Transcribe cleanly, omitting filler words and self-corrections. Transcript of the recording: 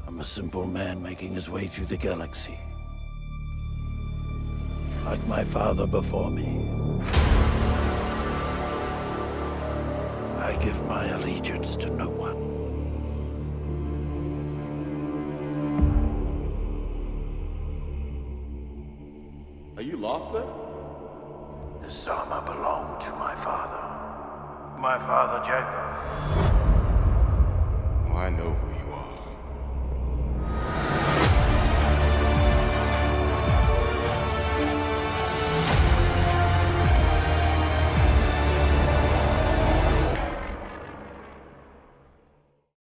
I'm a simple man making his way through the galaxy. Like my father before me. I give my allegiance to no one. Are you lost, sir? This armor belonged to my father. My father, Jacob. Oh, I know who